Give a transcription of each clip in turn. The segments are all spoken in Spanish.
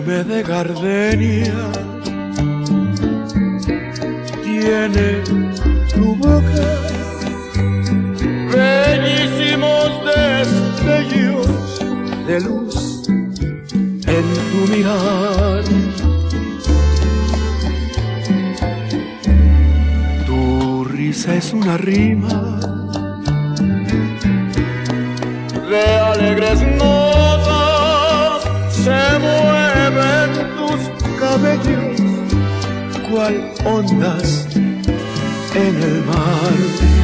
perfume de gardenia tiene tu boca, bellísimos destellos de luz en tu mirar. Tu risa es una rima de alegres notas, se mueven tus cabellos cual ondas en el mar.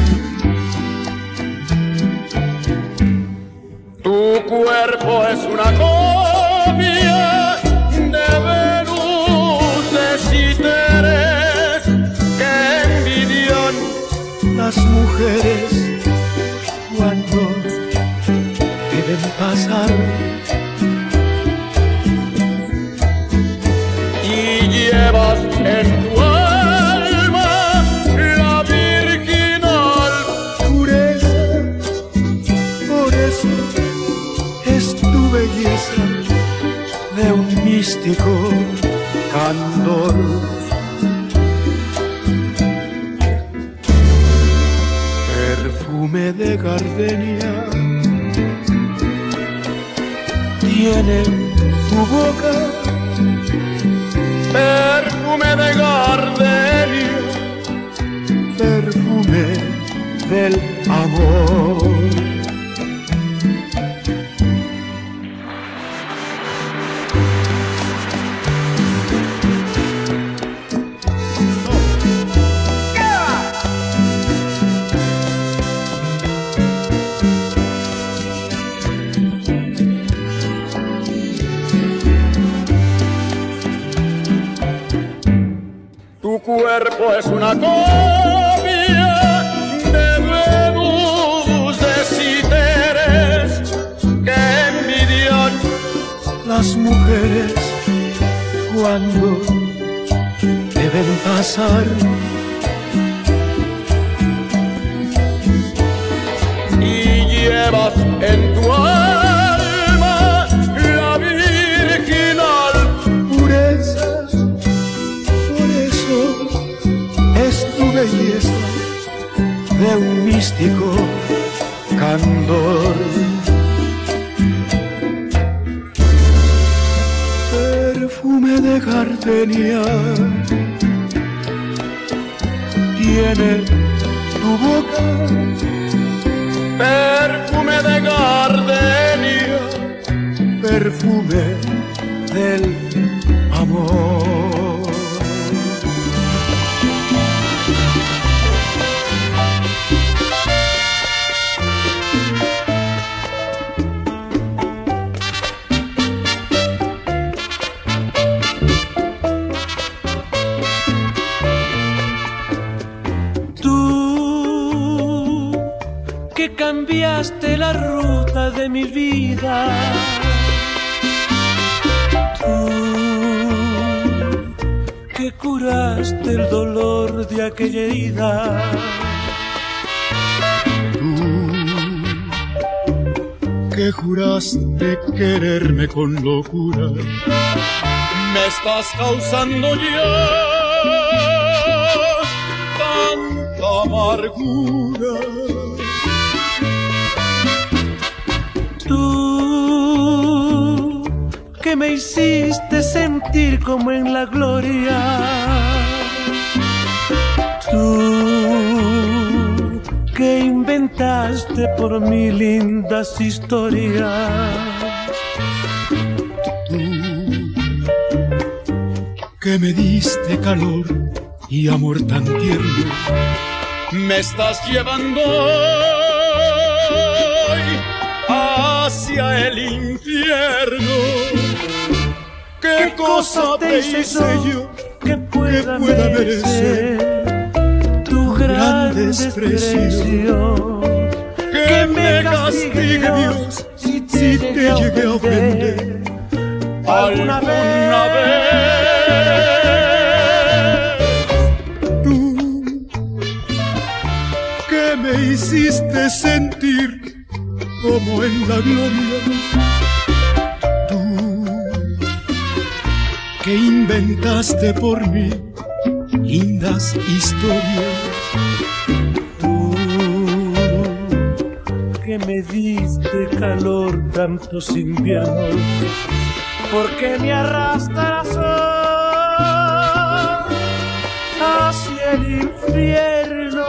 Tu cuerpo es una copia de Venus de Citeres que envidian las mujeres cuando deben pasar. Y llevas en tu alma la virginal pureza, por eso es tu belleza de un místico candor. Perfume de gardenia tiene tu boca, perfume de gardenia, perfume del amor. Tu cuerpo es una copia de Venus de Citeres que envidian las mujeres cuando deben pasar. Y llevas en tu alma la virginal pureza, es tu belleza de un místico candor. Perfume de gardenia tiene tu boca, perfume de gardenia, perfume del amor. Que cambiaste la ruta de mi vida, tú que curaste el dolor de aquella herida, tú que juraste quererme con locura, me estás causando ya tanta amargura. Tú que me hiciste sentir como en la gloria, tú que inventaste por mí lindas historias, tú que me diste calor y amor tan tierno, me estás llevando hacia el infierno. ¿Qué cosa te hice yo que pueda merecer tu gran desprecio? Que me castigue Dios si te llegué a ofender alguna vez. Tú que me hiciste sentir como en la gloria, tú que inventaste por mí lindas historias. Tú que me diste calor tantos inviernos, porque me arrastras hacia el infierno.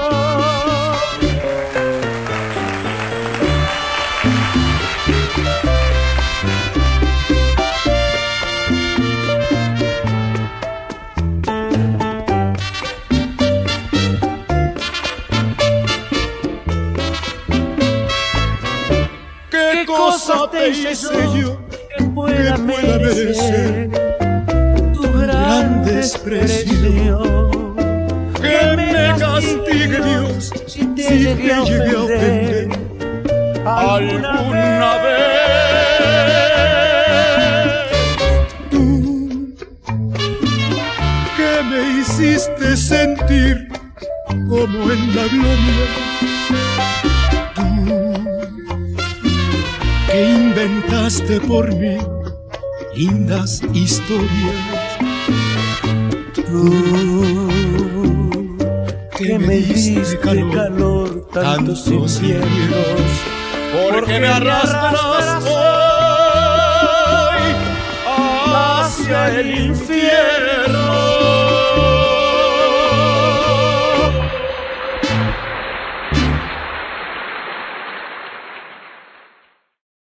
¿Qué cosa te hice yo que pueda merecer tu gran desprecio? Que me castigue Dios si te llegué a ofender alguna vez. Tú que me hiciste sentir como en la gloria. Tú que inventaste por mí lindas historias. Tú que me diste calor tantos inviernos, porque me arrastras hoy hacia el infierno.